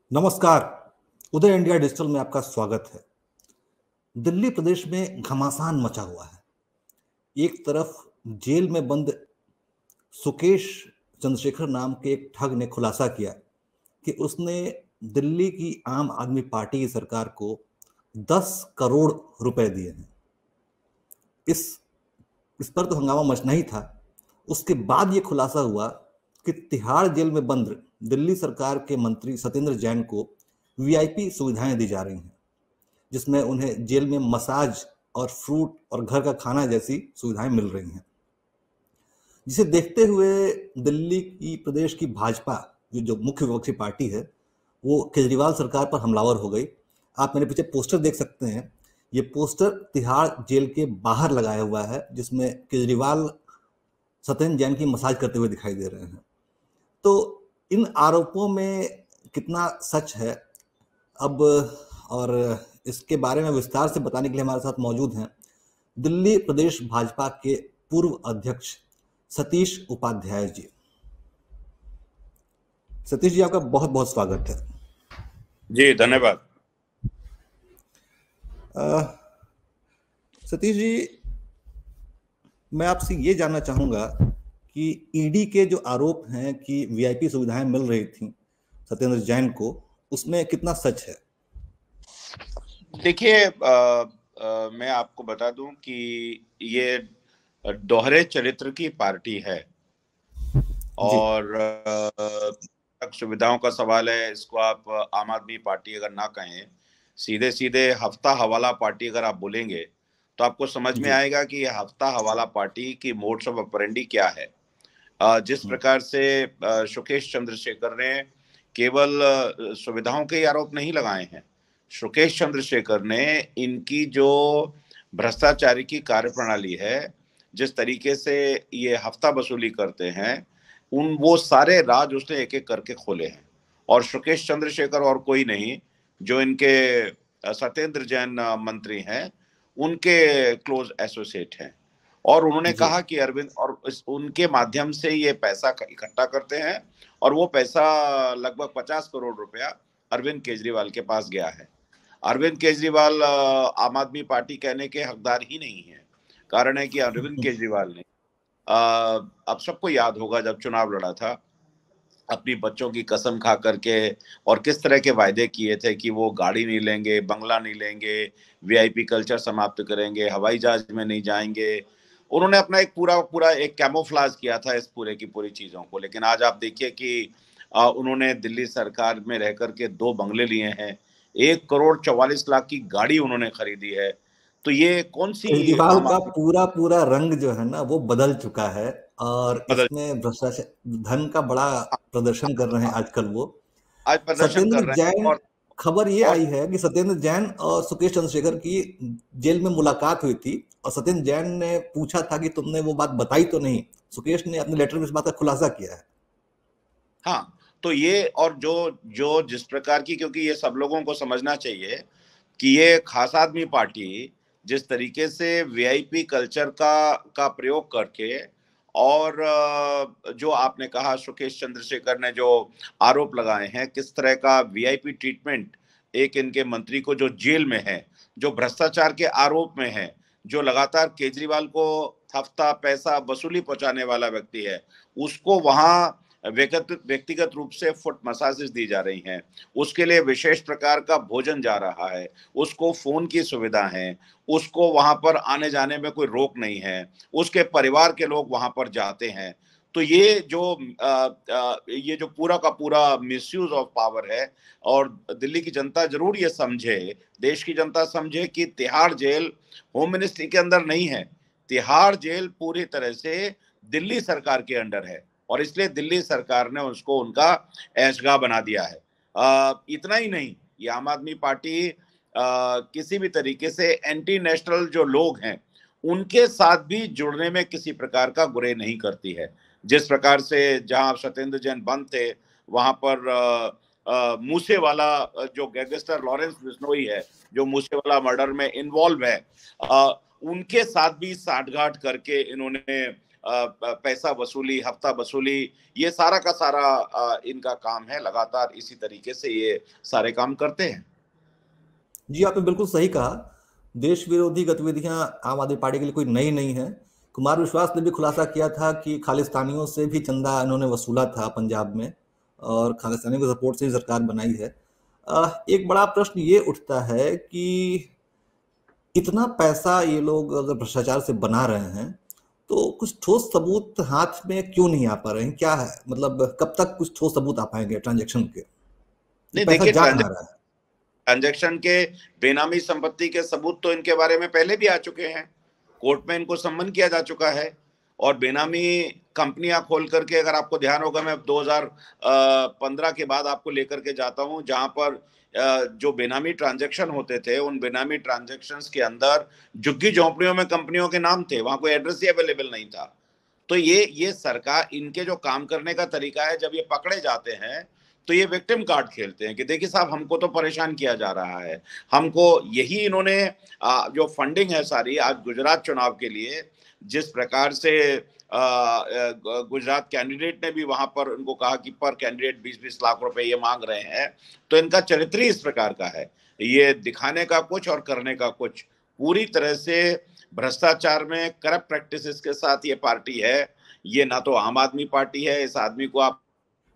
नमस्कार। उदय India digital में आपका स्वागत है। दिल्ली प्रदेश में घमासान मचा हुआ है। एक तरफ जेल में बंद सुकेश चंद्रशेखर नाम के एक ठग ने खुलासा किया कि उसने दिल्ली की आम आदमी पार्टी की सरकार को 10 करोड़ रुपए दिए हैं। इस इस पर तो हंगामा मचना ही था। उसके बाद ये खुलासा हुआ कि तिहाड़ जेल में बंद दिल्ली सरकार के मंत्री सत्येंद्र जैन को वीआईपी सुविधाएं दी जा रही हैं, जिसमें उन्हें जेल में मसाज और फ्रूट और घर का खाना जैसी सुविधाएं मिल रही हैं। जिसे देखते हुए दिल्ली की प्रदेश की भाजपा जो मुख्य विपक्षी पार्टी है, वो केजरीवाल सरकार पर हमलावर हो गई। आप मेरे पीछे पोस्टर देख सकते हैं। ये पोस्टर तिहाड़ जेल के बाहर लगाया हुआ है, जिसमें केजरीवाल सत्येंद्र जैन की मसाज करते हुए दिखाई दे रहे हैं। तो इन आरोपों में कितना सच है अब, और इसके बारे में विस्तार से बताने के लिए हमारे साथ मौजूद हैं दिल्ली प्रदेश भाजपा के पूर्व अध्यक्ष सतीश उपाध्याय जी। सतीश जी, आपका बहुत बहुत स्वागत है। जी धन्यवाद। सतीश जी, मैं आपसे ये जानना चाहूंगा कि ईडी के जो आरोप हैं कि वीआईपी सुविधाएं मिल रही थी सत्येंद्र जैन को, उसमें कितना सच है? देखिए, मैं आपको बता दूं कि ये दोहरे चरित्र की पार्टी है और सुविधाओं का सवाल है। इसको आप आम आदमी पार्टी अगर ना कहें, सीधे सीधे हफ्ता हवाला पार्टी अगर आप बोलेंगे तो आपको समझ में आएगा कि ये हफ्ता हवाला पार्टी की मोड्स ऑफ ऑपरेंडी क्या है। जिस प्रकार से सुकेश चंद्रशेखर ने केवल सुविधाओं के आरोप नहीं लगाए हैं, सुकेश चंद्रशेखर ने इनकी जो भ्रष्टाचारी की कार्यप्रणाली है, जिस तरीके से ये हफ्ता वसूली करते हैं, वो सारे राज उसने एक एक करके खोले हैं। और सुकेश चंद्रशेखर और कोई नहीं, जो इनके सत्येंद्र जैन मंत्री हैं, उनके क्लोज एसोसिएट हैं। और उन्होंने कहा कि अरविंद, और उनके माध्यम से ये पैसा इकट्ठा करते हैं और वो पैसा लगभग 50 करोड़ रुपया अरविंद केजरीवाल के पास गया है। अरविंद केजरीवाल आम आदमी पार्टी कहने के हकदार ही नहीं है। कारण है कि अरविंद केजरीवाल ने अब सबको याद होगा जब चुनाव लड़ा था, अपनी बच्चों की कसम खा करके और किस तरह के वायदे किए थे कि वो गाड़ी नहीं लेंगे, बंगला नहीं लेंगे, वीआईपी कल्चर समाप्त करेंगे, हवाई जहाज में नहीं जाएंगे। उन्होंने अपना एक पूरा एक कैमोफ्लाज किया था इस पूरे की पूरी चीजों को। लेकिन आज आप देखिए कि उन्होंने दिल्ली सरकार में रह करके 2 बंगले लिए हैं, 1,44,00,000 की गाड़ी उन्होंने खरीदी है। तो ये कौन सी केजरीवाल का पूरा रंग जो है ना, वो बदल चुका है और बदल इसमें भ्रष्टाचार, धन का बड़ा प्रदर्शन कर रहे हैं आजकल वो। आज प्रदर्शन कर सत्येंद्र रहे हैं। जैन, खबर ये और आई है कि सत्येंद्र जैन और सुकेश चंद्रशेखर की जेल में मुलाकात हुई थी और सत्येंद्र जैन ने पूछा था कि तुमने वो बात बताई तो नहीं। सुकेश ने अपने लेटर में इस बात का खुलासा किया है। हाँ, तो ये, और जो जो जिस प्रकार की, क्योंकि ये सब लोगों को समझना चाहिए कि ये खास आदमी पार्टी जिस तरीके से वीआईपी कल्चर का प्रयोग करके, और जो आपने कहा सुकेश चंद्रशेखर ने जो आरोप लगाए हैं, किस तरह का वीआईपी ट्रीटमेंट एक इनके मंत्री को जो जेल में है, जो भ्रष्टाचार के आरोप में है, जो लगातार केजरीवाल को हफ्ता पैसा वसूली पहुंचाने वाला व्यक्ति है, उसको वहां व्यक्तिगत रूप से फुट मसाजेस दी जा रही हैं, उसके लिए विशेष प्रकार का भोजन जा रहा है, उसको फोन की सुविधा है, उसको वहां पर आने जाने में कोई रोक नहीं है, उसके परिवार के लोग वहां पर जाते हैं। तो ये जो पूरा का पूरा मिसयूज ऑफ पावर है। और दिल्ली की जनता जरूर ये समझे, देश की जनता समझे कि तिहाड़ जेल होम मिनिस्ट्री के अंदर नहीं है। तिहाड़ जेल पूरी तरह से दिल्ली सरकार के अंडर है और इसलिए दिल्ली सरकार ने उसको उनका ऐशगाह बना दिया है। इतना ही नहीं, ये आम आदमी पार्टी किसी भी तरीके से एंटी नेशनल जो लोग हैं उनके साथ भी जुड़ने में किसी प्रकार का गुरेज नहीं करती है। जिस प्रकार से जहां सत्येंद्र जैन बंद थे, वहां पर मूसेवाला जो गैंगस्टर लॉरेंस बिश्नोई है, जो मूसेवाला मर्डर में इन्वॉल्व है, उनके साथ भी साठगांठ करके इन्होंने पैसा वसूली, हफ्ता वसूली, ये सारा का सारा इनका काम है। लगातार इसी तरीके से ये सारे काम करते हैं। जी, आपने बिल्कुल सही कहा। देश विरोधी गतिविधियां आम आदमी पार्टी के लिए कोई नई नहीं है। कुमार विश्वास ने भी खुलासा किया था कि खालिस्तानियों से भी चंदा इन्होंने वसूला था पंजाब में, और खालिस्तानियों के सपोर्ट से ही सरकार बनाई है। एक बड़ा प्रश्न ये उठता है कि इतना पैसा ये लोग अगर भ्रष्टाचार से बना रहे हैं, तो कुछ ठोस सबूत हाथ में क्यों नहीं आ पा रहे हैं? क्या है मतलब, कब तक कुछ ठोस सबूत आ पाएंगे ट्रांजेक्शन के? ये नहीं, पैसा देखिए, जा कहाँ रहा है? ट्रांजैक्शन के, बेनामी संपत्ति के सबूत तो इनके बारे में पहले भी आ चुके हैं, कोर्ट में इनको सम्मन किया जा चुका है। और बेनामी कंपनियां खोल करके, अगर आपको ध्यान होगा, मैं 2015 के बाद आपको लेकर के जाता हूं, जहां पर जो बेनामी ट्रांजैक्शन होते थे, उन बेनामी ट्रांजैक्शंस के अंदर झुग्गी झोंपड़ियों में कंपनियों के नाम थे, वहां कोई एड्रेस ही अवेलेबल नहीं था। तो ये सरकार, इनके जो काम करने का तरीका है, जब ये पकड़े जाते हैं तो ये विक्टिम कार्ड खेलते हैं कि देखिए साहब, हमको तो परेशान किया जा रहा है, हमको यही इन्होंने जो फंडिंग है सारी, आज गुजरात चुनाव के लिए जिस प्रकार से गुजरात कैंडिडेट ने भी वहां पर उनको कहा कि पर कैंडिडेट 20-20 लाख रुपए ये मांग रहे हैं, तो इनका चरित्र ही इस प्रकार का है, ये दिखाने का कुछ और करने का कुछ। पूरी तरह से भ्रष्टाचार में, करप्ट प्रैक्टिसेस के साथ ये पार्टी है। ये ना तो आम आदमी पार्टी है, इस आदमी को आप,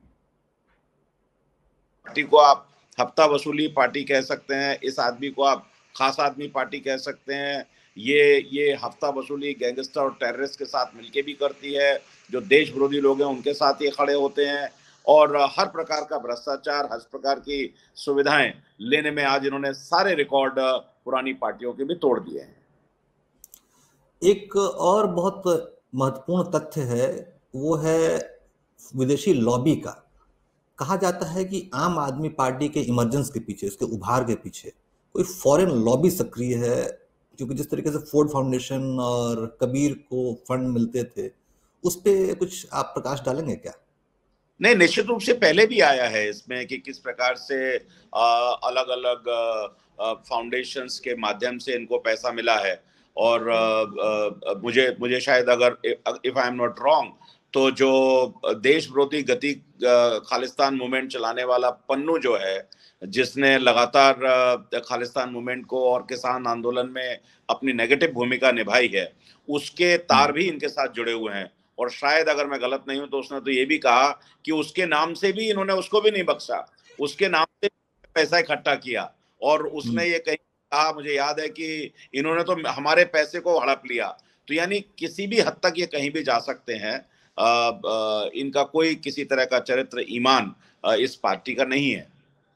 पार्टी को आप हफ्ता वसूली पार्टी कह सकते हैं, इस आदमी को आप खास आदमी पार्टी कह सकते हैं। ये हफ्ता वसूली गैंगस्टर और टेररिस्ट के साथ मिलके भी करती है, जो देश विरोधी लोग हैं उनके साथ ये खड़े होते हैं, और हर प्रकार का भ्रष्टाचार, हर प्रकार की सुविधाएं लेने में आज इन्होंने सारे रिकॉर्ड पुरानी पार्टियों के भी तोड़ दिए हैं। एक और बहुत महत्वपूर्ण तथ्य है, वो है विदेशी लॉबी का। कहा जाता है कि आम आदमी पार्टी के इमरजेंस के पीछे, उसके उभार के पीछे कोई फॉरेन लॉबी सक्रिय है, क्योंकि जिस तरीके से फोर्ड फाउंडेशन और कबीर को फंड मिलते थे, उस पे कुछ आप प्रकाश डालेंगे क्या? नहीं, निश्चित रूप से पहले भी आया है इसमें कि किस प्रकार से अलग अलग फाउंडेशंस के माध्यम से इनको पैसा मिला है। और मुझे मुझे शायद, अगर if I am not wrong, तो जो देश विरोधी गति खालिस्तान मूवमेंट चलाने वाला पन्नू जो है, जिसने लगातार खालिस्तान मूवमेंट को और किसान आंदोलन में अपनी नेगेटिव भूमिका निभाई है, उसके तार भी इनके साथ जुड़े हुए हैं। और शायद, अगर मैं गलत नहीं हूं, तो उसने तो ये भी कहा कि उसके नाम से भी इन्होंने उसको भी नहीं बख्शा, उसके नाम से पैसा इकट्ठा किया। और उसने ये कहीं कहा, मुझे याद है कि इन्होंने तो हमारे पैसे को हड़प लिया। तो यानी किसी भी हद तक ये कहीं भी जा सकते हैं। इनका कोई किसी तरह का चरित्र, ईमान इस पार्टी का नहीं है।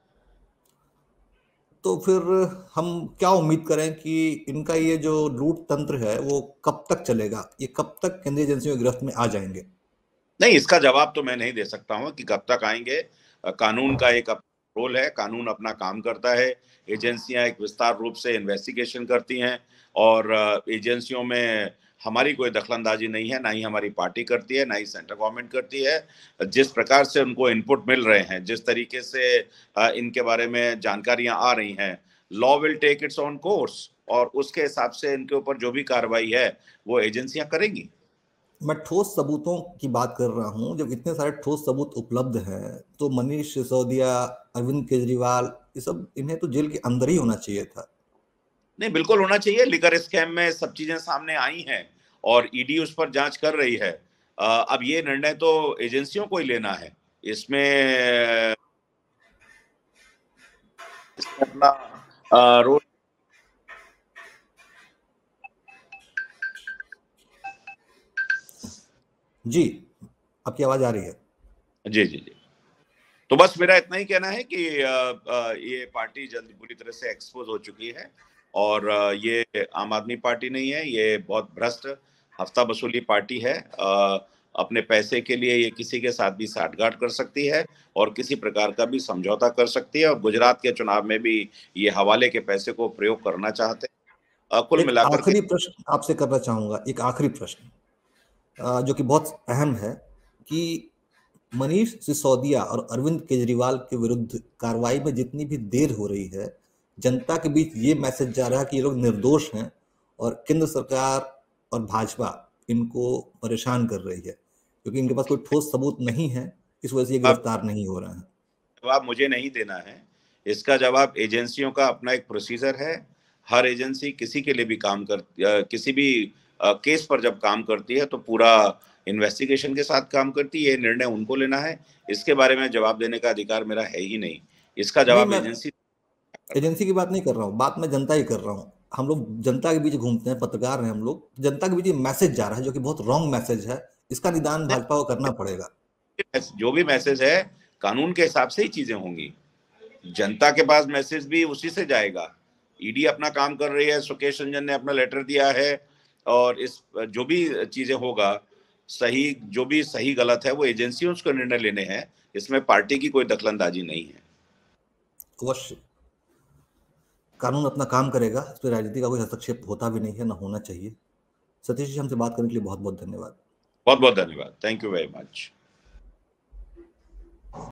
तो फिर हम क्या उम्मीद करें कि इनका ये जो लूट तंत्र है वो कब तक चलेगा? ये कब तक केंद्रीय एजेंसियों की गिरफ्त में आ जाएंगे? नहीं, इसका जवाब तो मैं नहीं दे सकता हूं कि कब तक आएंगे। कानून का एक रोल है, कानून अपना काम करता है। एजेंसियां एक विस्तार रूप से इन्वेस्टिगेशन करती हैं, और एजेंसियों में हमारी कोई दखलंदाजी नहीं है, ना ही हमारी पार्टी करती है, ना ही सेंट्रल गवर्नमेंट करती है। जिस प्रकार से उनको इनपुट मिल रहे हैं, जिस तरीके से इनके बारे में जानकारियां आ रही हैं, law will take its own course, और उसके हिसाब से इनके ऊपर जो भी कार्रवाई है वो एजेंसियां करेंगी। मैं ठोस सबूतों की बात कर रहा हूं। जब इतने सारे ठोस सबूत उपलब्ध हैं, तो मनीष सिसोदिया, अरविंद केजरीवाल, ये सब, इन्हें तो जेल के अंदर ही होना चाहिए था। नहीं, बिल्कुल होना चाहिए। लिकर स्कैम में सब चीजें सामने आई हैं, और ईडी उस पर जांच कर रही है। अब ये निर्णय तो एजेंसियों को ही लेना है। इसमें अपना रोल। जी, आपकी आवाज आ रही है? जी जी जी। तो बस मेरा इतना ही कहना है कि ये पार्टी जल्दी बुरी तरह से एक्सपोज हो चुकी है, और ये आम आदमी पार्टी नहीं है, ये बहुत भ्रष्ट हफ्ता वसूली पार्टी है। अपने पैसे के लिए ये किसी के साथ भी साठगांठ कर सकती है, और किसी प्रकार का भी समझौता कर सकती है। और गुजरात के चुनाव में भी ये हवाले के पैसे को प्रयोग करना चाहते हैं। कुल एक मिलाकर के आखिरी प्रश्न आपसे करना चाहूंगा, एक आखिरी प्रश्न जो कि बहुत अहम है, कि मनीष सिसोदिया और अरविंद केजरीवाल के विरुद्ध कार्रवाई में जितनी भी देर हो रही है, जनता के बीच ये मैसेज जा रहा है कि ये लोग निर्दोष हैं, और केंद्र सरकार और भाजपा इनको परेशान कर रही है, क्योंकि इनके पास कोई ठोस सबूत नहीं है, इस वजह से ये गिरफ्तार नहीं हो रहे हैं। जवाब मुझे नहीं देना है, इसका जवाब एजेंसियों का अपना एक प्रोसीजर है। हर एजेंसी किसी के लिए भी काम किसी भी केस पर जब काम करती है तो पूरा इन्वेस्टिगेशन के साथ काम करती है। ये निर्णय उनको लेना है, इसके बारे में जवाब देने का अधिकार मेरा है ही नहीं। इसका नहीं, जवाब मैं एजेंसी की बात नहीं कर रहा हूँ, बात मैं जनता ही कर रहा हूँ। हम लोग जनता के बीच घूमते हैं, पत्रकार हैं हम लोग, जनता के बीच मैसेज जा रहा है जो कि बहुत रॉन्ग मैसेज है, इसका निदान भाजपा को करना पड़ेगा। जो भी मैसेज है कानून के हिसाब से ही चीजें होंगी, जनता के पास मैसेज भी उसी से जाएगा। ईडी अपना काम कर रही है, सुकेश रंजन ने अपना लेटर दिया है, और इस जो भी चीजें होगा सही, जो भी सही गलत है वो एजेंसियों को निर्णय लेने हैं, इसमें पार्टी की कोई दखलंदाजी नहीं है। अवश्य कानून अपना काम करेगा, इस पर राजनीति का कोई हस्तक्षेप होता भी नहीं है, ना होना चाहिए। सतीश जी, हमसे बात करने के लिए बहुत बहुत धन्यवाद। बहुत बहुत धन्यवाद। Thank you very much.